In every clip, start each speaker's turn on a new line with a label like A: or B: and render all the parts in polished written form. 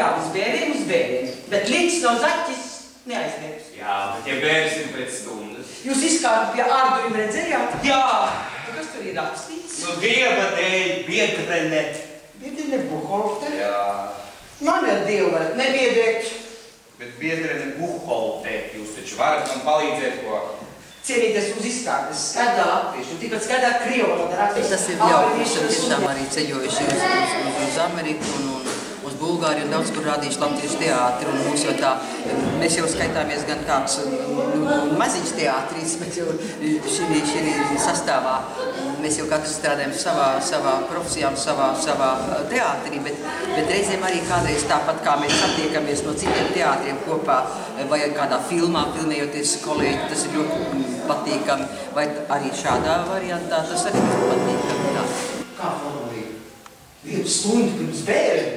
A: Jā, uz bērniem, bet līdz no zaķis neaizlieks.
B: Jā, bet ja bērns ir pēc stundas.
A: Jūs izkārtu pie ārdurim redzējāt? Jā! Kas tur ir rakstīts?
B: Nu, Dieva dēļ, biedrene.
A: Biedrene Buholte?
B: Jā.
A: Man ar Dievu varat nebiedrēt.
B: Bet biedrene Buholte, jūs taču varat man palīdzēt, ko?
A: Cienīties uz izkārtas, skadā latviešu, tikpat skadā krievu valodā rakstīts.
C: Tas ir jauki, mēs tiešām arī ceļojuši uz Ameriku un uz Bulgāriju un daudz kur rādījuši latviešu teātri. Un mums jau tā, mēs jau skaitāmies gan kāds maziņš teātris, bet jau šī sastāvā mēs jau katrs strādājam savā profesijā un savā teātrī, bet reizēm arī kādreiz tāpat kā mēs satiekamies no citiem teātriem kopā vai kādā filmā filmējoties kolēģi, tas ir ļoti patīkami, vai arī šādā variantā tas arī ir patīkami. Jā.
A: Kā formulīja? 1 stundu pirms bērni?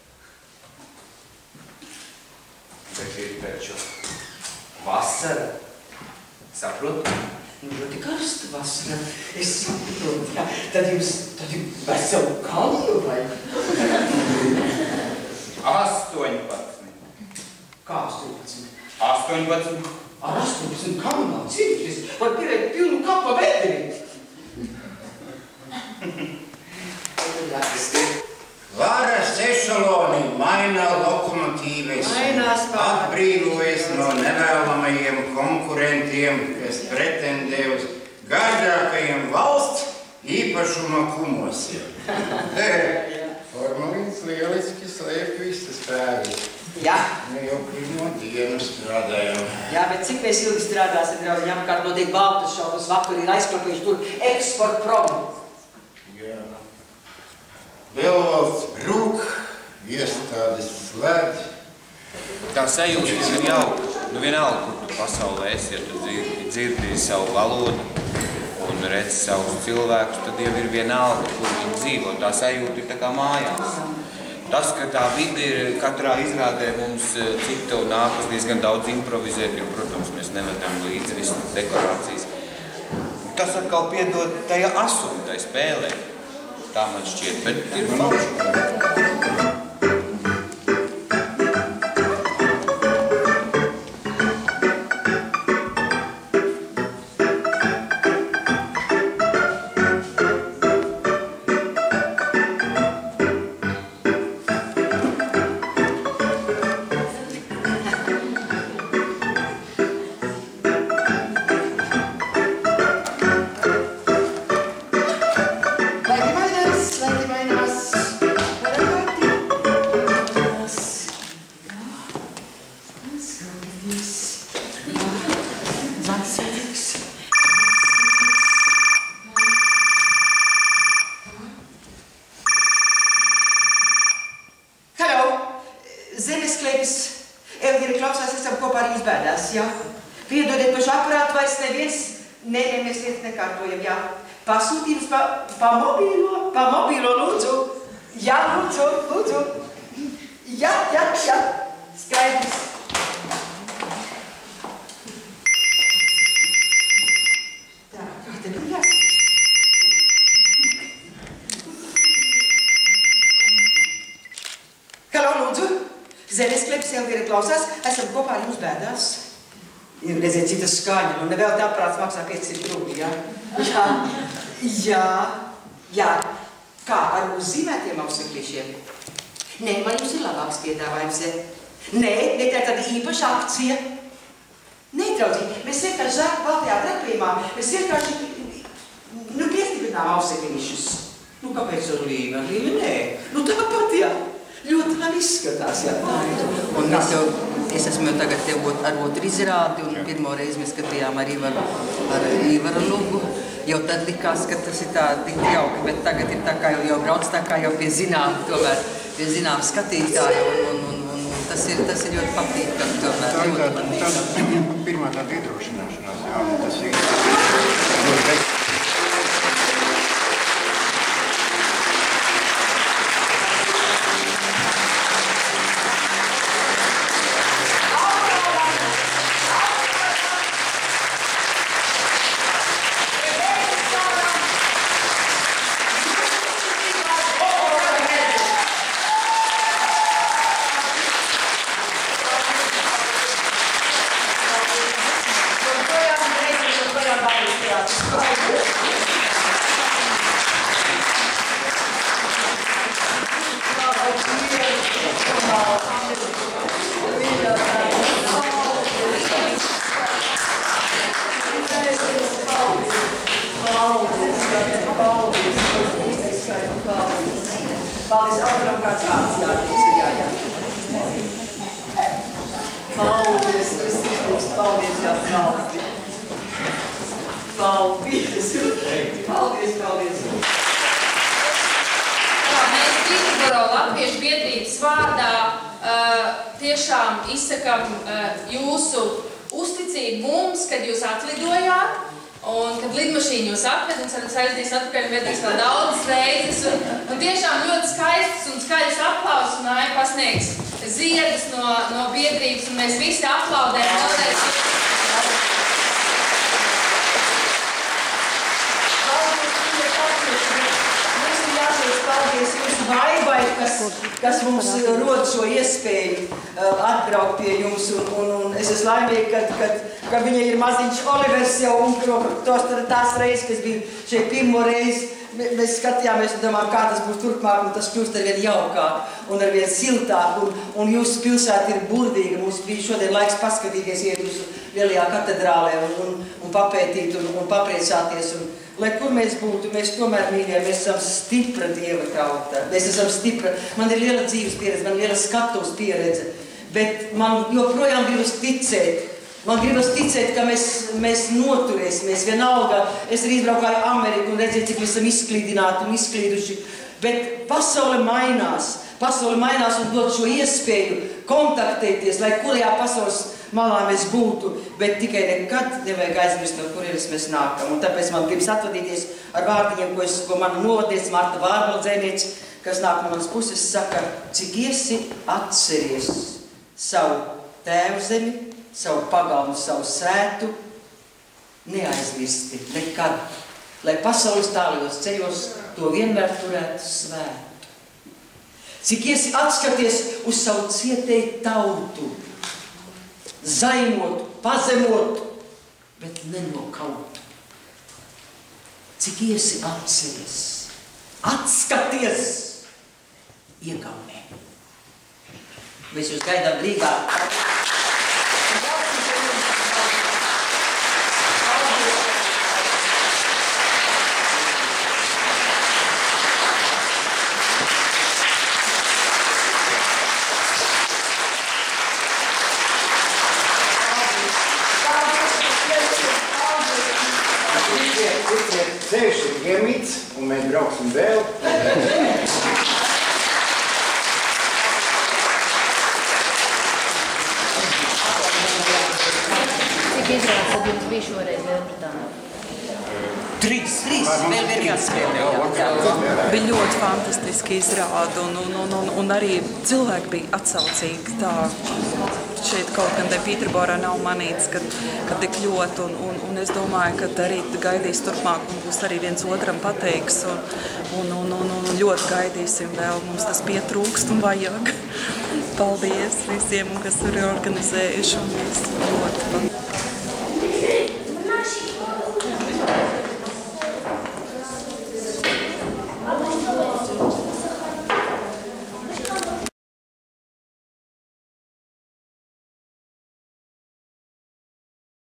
B: Bet ir taču vasara. Saprotu?
A: Nu, ļoti karsta vasara. Es saprotu, jā. Tad jums veselu kalnu vai?
B: 18.
A: Kā 18?
B: 18.
A: Ar 18 kalnām cīnīties, var pierēt pilnu kapa bedri.
D: Varas ešaloni maina lokomotīves, atbrīvojas no nevēlamajiem konkurentiem, kas pretendē uz gaidrakajiem valsts īpašuma kumosiem. Formulīns lieliski slēp visas spējas.
A: Jā.
D: Ne jau pirmo dienu strādājam.
A: Jā, bet cik mēs ilgi strādāsim, draugi, apkārt notiek baltas šaukas, vakar ir aizklapējuši tur eksport promu.
D: Jā. Lielvalsts brūk, iestādes slēdz.
B: Tā sajūta ir jauka. Nu vienalga, kur tu pasaulē esi, ja tu dzirdi savu valodu un redzi savus cilvēkus, tad jau ir vienalga, kur viņi dzīvo. Tā sajūta ir tā kā mājās. Tas, ka tā vide ir katrā izrādē mums cita un nākas diezgan daudz improvizēt, jo, protams, mēs nevedam līdzi visas dekorācijas. Tas atkal piedod tajā asuma, tai spēlē. Tā man šķiet, bet ir forši. Pasūtījums pa mobīlo, lūdzu. Jā, lūdzu. Jā. Skaidrs. Tā, kā te bija jāsaka? Halo, lūdzu. Zemesklepis Elvira klausās. Esam kopā ar jums bēdās. Ir redziet, citas skaņa. Nu, nevēl tā prāts maksā 500 rubļu, jā? Jā. Kā ar uzzīmētiem auseklīšiem? Nē, man jums ir labāks piedāvājums. Nē, tā ir tāda īpaša akcija. Nē, draudzīgi, mēs vienkārši žēl baltajā trepījumā. Mēs vienkārši, piestiprinām auseklīšus. Kāpēc ar līvi? Nē. Tāpat, jā. Ļoti labi izskatās, jā.
C: Un es esmu jau tagad tev ar otru izrādi, un pirmo reizi mēs skatījām ar Ivara Lugu. Jau tad likās, ka tas ir tā tik jauki, bet tagad ir tā kā jau brauc tā kā jau pie zinām skatītāja, un tas ir ļoti patīkami tomēr.
D: Tā ir pirmā tāda iedrošināšanās, jā, un tas ir...
A: Paldies, Alvaram, kāds vārds jā. Paldies, paldies, jā, paldies.
E: Mēs Pīterboro Latviešu biedrības vārdā tiešām izsakam jūsu uzticību mums, kad jūs atlidojāt, un kad lidmašīna jūs atved, un ceram aizdīs atpakaļ un viedīs vēl daudzas reizes, un tiešām ļoti skaistas un skaļas aplausus, un Aija pasniegs ziedus no biedrības, un mēs visi aplaudējam vēlreiz.
A: Paldies jūsu vaibai, kas mums rod šo iespēju atbraukt pie jums, un es esmu laimīga, ka viņa ir maziņš Olivers jau, un tās reizes, kas bija šeit pirmo reizi, mēs skatījāmies un domājam, kā tas būs turpmāk, un tas kļūst arvien jaukāk un arvien siltāk, un jūsu pilsēta ir burvīga. Mums bija šodien laiks paskatīties, iet uz lielajā katedrālē un papētīt un papriecāties. Lai kur mēs būtu, mēs tomēr, mīļie, mēs esam stipra Dieva tauta. Mēs esam stipra. Man ir liela dzīves pieredze, man ir liela skatuves pieredze, bet man joprojām gribas ticēt. Man gribas ticēt, ka mēs noturēsimies vienalga. Es arī izbraukāju Ameriku un redzēju, cik mēs esam izklīdināti un izklīduši. Bet pasaule mainās un dod šo iespēju kontaktēties, lai kurajā pasaules malā mēs būtu, bet tikai nekad nevajag aizmirst, no kurienes mēs nākam. Un tāpēc man gribas atvadīties ar vārdiņiem, ko mana novadniece Marta Vārbaldzēniece, kas nāk no manas puses, saka, cik iesi atceries savu tēvu zemi, savu pagalmu, savu sētu, neaizmirsti nekad, lai pasaules tālajos ceļos to vienmēr turētu svētu. Cik iesi atskaties uz savu cietēju tautu, zaimotu, pazemotu, bet nenokautu. Cik iesi atceries, atskaties, iegaumē. Mēs jūs gaidām Rīgā.
D: Ceļš ir iemīts, un mēs brauksim vēl.
F: Cik izrādes tad jums bija šoreiz Lielbritānijā?
A: 3, vēl vienkārši spēlē.
G: Bija ļoti fantastiski izrāda, un arī cilvēki bija atsaucīgi. Tā šeit kaut gan te Pīterborā nav manīts, ka tik ļoti, un es domāju, ka arī gaidīs turpmāk, un būs arī viens otram pateiks, un ļoti gaidīsim vēl. Mums tas pietrūkst un vajag. Paldies visiem, kas ir organizējuši, un visu ļoti.